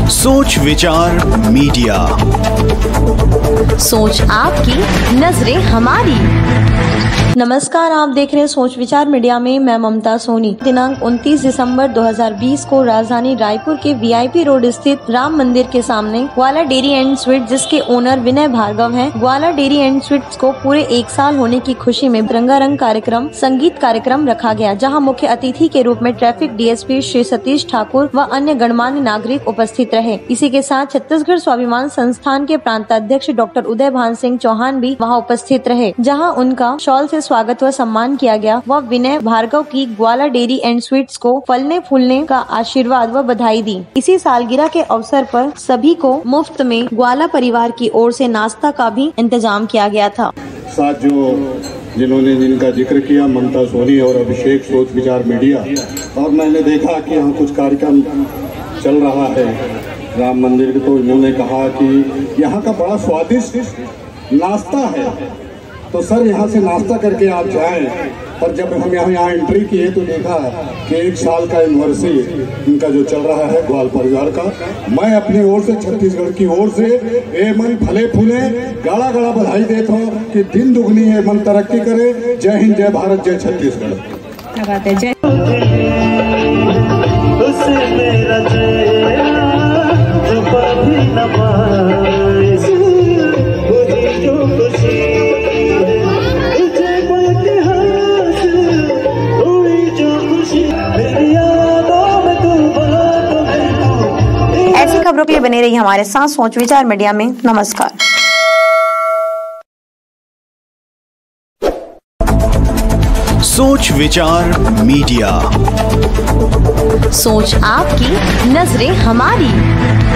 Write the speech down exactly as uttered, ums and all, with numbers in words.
सोच विचार मीडिया, सोच आपकी, नजरें हमारी। नमस्कार, आप देख रहे हैं सोच विचार मीडिया में मैं ममता सोनी। दिनांक उनतीस दिसंबर दो हज़ार बीस को राजधानी रायपुर के वीआईपी रोड स्थित राम मंदिर के सामने ग्वाला डेयरी एंड स्वीट्स, जिसके ओनर विनय भार्गव हैं, ग्वाला डेयरी एंड स्वीट्स को पूरे एक साल होने की खुशी में रंगारंग कार्यक्रम, संगीत कार्यक्रम रखा गया, जहां मुख्य अतिथि के रूप में ट्रैफिक डीएसपी श्री सतीश ठाकुर व अन्य गणमान्य नागरिक उपस्थित रहे। इसी के साथ छत्तीसगढ़ स्वाभिमान संस्थान के प्रांताध्यक्ष डॉक्टर उदय भान सिंह चौहान भी वहां उपस्थित रहे, जहां उनका शॉल से स्वागत व सम्मान किया गया व विनय भार्गव की ग्वाला डेयरी एंड स्वीट्स को फलने फूलने का आशीर्वाद व बधाई दी। इसी सालगिरह के अवसर पर सभी को मुफ्त में ग्वाला परिवार की ओर से नाश्ता का भी इंतजाम किया गया था। साथ जो जिन्होंने जिनका जिक्र किया, ममता सोनी और अभिषेक, सोच विचार मीडिया, और मैंने देखा कि यहाँ कुछ कार्यक्रम चल रहा है राम मंदिर के, तो इन्होंने कहा कि यहाँ का बड़ा स्वादिष्ट नाश्ता है, तो सर यहाँ से नाश्ता करके आप जाएं। पर जब हम यहाँ यहाँ एंट्री किए तो देखा कि एक साल का एनिवर्सरी इनका जो चल रहा है ग्वाल परिवार का, मैं अपनी ओर से, छत्तीसगढ़ की ओर से ए मन फले फूले गाड़ा गाड़ा बधाई देता हूँ कि दिन दुगनी है मन तरक्की करे। जय हिंद, जय भारत, जय छत्तीसगढ़। ऐसी खबरों के लिए बने रही हमारे साथ सोच विचार मीडिया में। नमस्कार। सोच विचार मीडिया, सोच आपकी, नजरें हमारी।